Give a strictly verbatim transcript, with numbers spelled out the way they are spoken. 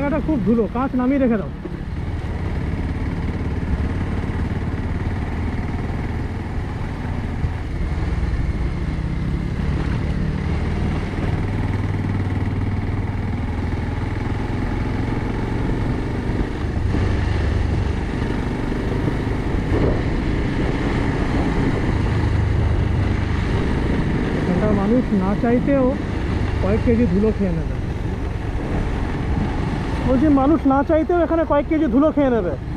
জায়গাটা খুব ধুলো, কাঁচ নামিয়ে রেখে দাও। এখানকার মানুষ না চাইতেও কয়েক কেজি ধুলো খেয়ে নেবে। বলছি মানুষ না চাইতেও এখানে কয়েক কেজি ধুলো খেয়ে নেবে।